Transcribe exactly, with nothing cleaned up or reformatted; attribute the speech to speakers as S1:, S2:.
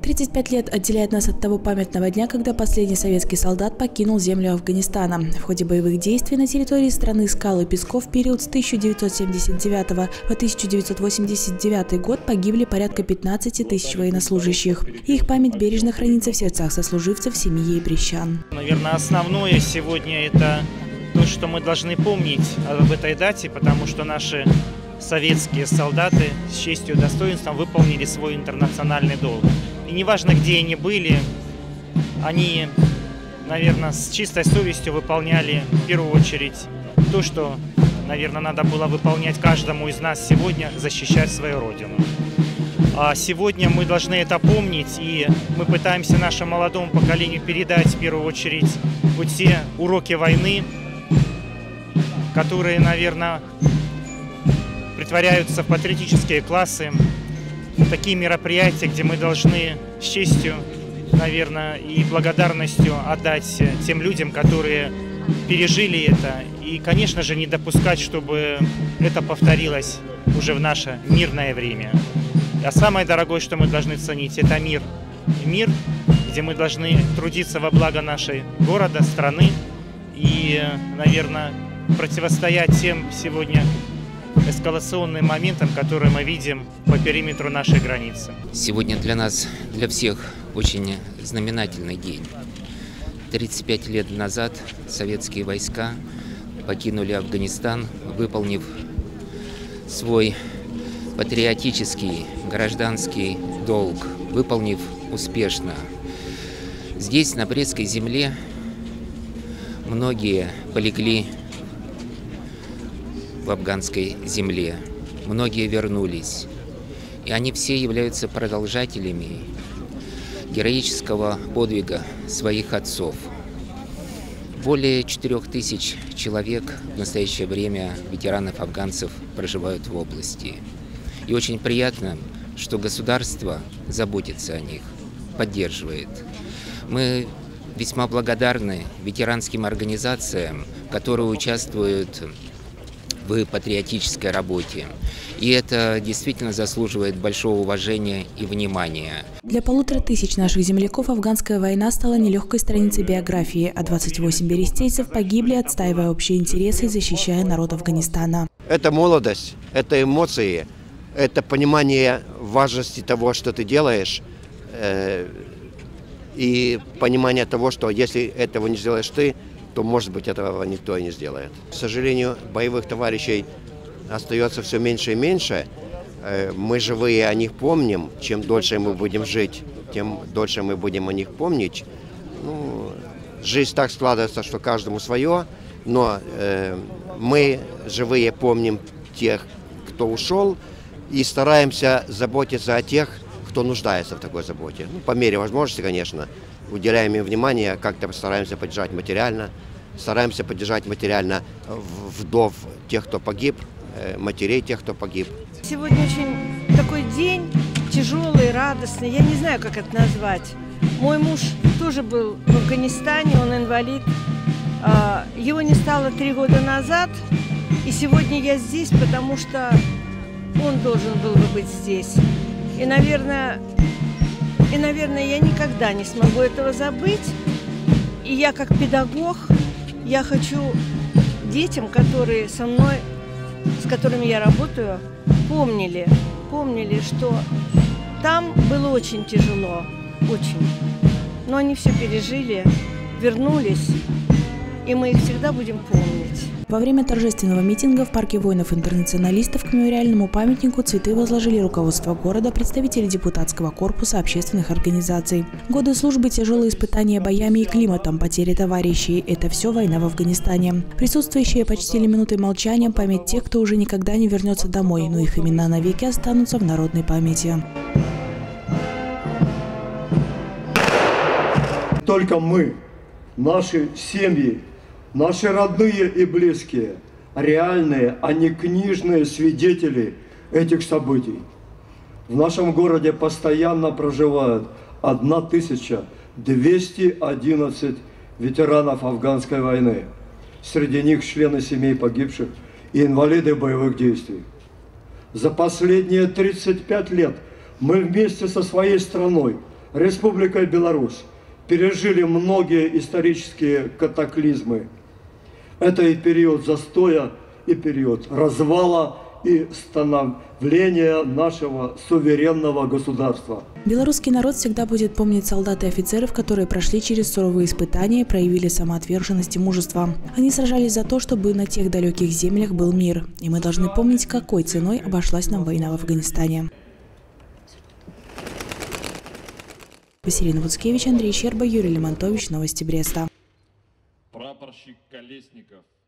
S1: тридцать пять лет отделяет нас от того памятного дня, когда последний советский солдат покинул землю Афганистана. В ходе боевых действий на территории страны Скал и Песков в период с тысяча девятьсот семьдесят девятого по тысяча девятьсот восемьдесят девятый год погибли порядка пятнадцати тысяч военнослужащих. И их память бережно хранится в сердцах сослуживцев семьи и брестчан.
S2: Наверное, основное сегодня это то, что мы должны помнить об этой дате, потому что наши советские солдаты с честью и достоинством выполнили свой интернациональный долг. И неважно, где они были, они, наверное, с чистой совестью выполняли в первую очередь то, что, наверное, надо было выполнять каждому из нас сегодня, защищать свою родину. А сегодня мы должны это помнить, и мы пытаемся нашему молодому поколению передать в первую очередь вот те уроки войны, которые, наверное, притворяются в патриотические классы, такие мероприятия, где мы должны с честью, наверное, и благодарностью отдать тем людям, которые пережили это. И, конечно же, не допускать, чтобы это повторилось уже в наше мирное время. А самое дорогое, что мы должны ценить, это мир. Мир, где мы должны трудиться во благо нашей города, страны и, наверное, противостоять тем сегодня эскалационным моментам, которые мы видим по периметру нашей границы.
S3: Сегодня для нас, для всех, очень знаменательный день. тридцать пять лет назад советские войска покинули Афганистан, выполнив свой патриотический, гражданский долг, выполнив успешно. Здесь, на Брестской земле, многие полегли в афганской земле, многие вернулись, и они все являются продолжателями героического подвига своих отцов. Более четырех тысяч человек в настоящее время, ветеранов-афганцев, проживают в области. И очень приятно, что государство заботится о них, поддерживает. Мы весьма благодарны ветеранским организациям, которые участвуют в патриотической работе. И это действительно заслуживает большого уважения и внимания.
S1: Для полутора тысяч наших земляков афганская война стала нелегкой страницей биографии, а двадцать восемь берестейцев погибли, отстаивая общие интересы и защищая народ Афганистана.
S4: Это молодость, это эмоции, это понимание важности того, что ты делаешь, э, и понимание того, что если этого не сделаешь ты, то, может быть, этого никто и не сделает. К сожалению, боевых товарищей остается все меньше и меньше. Мы живые о них помним. Чем дольше мы будем жить, тем дольше мы будем о них помнить. Ну, жизнь так складывается, что каждому свое, но э, мы живые помним тех, кто ушел, и стараемся заботиться о тех, кто нуждается в такой заботе. Ну, по мере возможности, конечно. Уделяем им внимание, как-то стараемся поддержать материально, стараемся поддержать материально вдов тех, кто погиб, матерей тех, кто погиб.
S5: Сегодня очень такой день тяжелый, радостный, я не знаю, как это назвать. Мой муж тоже был в Афганистане, он инвалид. Его не стало три года назад, и сегодня я здесь, потому что он должен был бы быть здесь. И, наверное, И, наверное, я никогда не смогу этого забыть. И я как педагог, я хочу детям, которые со мной, с которыми я работаю, помнили, помнили, что там было очень тяжело, очень. Но они все пережили, вернулись, и мы их всегда будем помнить.
S1: Во время торжественного митинга в парке воинов-интернационалистов к мемориальному памятнику цветы возложили руководство города, представители депутатского корпуса, общественных организаций. Годы службы, тяжелые испытания боями и климатом, потери товарищей – это все война в Афганистане. Присутствующие почтили минутой молчания память тех, кто уже никогда не вернется домой, но их имена навеки останутся в народной памяти.
S6: Только мы, наши семьи, наши родные и близкие, реальные, а не книжные свидетели этих событий. В нашем городе постоянно проживают тысяча двести одиннадцать ветеранов афганской войны. Среди них члены семей погибших и инвалиды боевых действий. За последние тридцать пять лет мы вместе со своей страной Республика Беларусь пережили многие исторические катаклизмы. Это и период застоя, и период развала, и становления нашего суверенного государства.
S1: Белорусский народ всегда будет помнить солдат и офицеров, которые прошли через суровые испытания и проявили самоотверженность и мужество. Они сражались за то, чтобы на тех далеких землях был мир. И мы должны помнить, какой ценой обошлась нам война в Афганистане. Василина Вуцкевич, Андрей Щерба, Юрий Лемонтович. Новости Бреста.
S7: Прапорщик Колесников.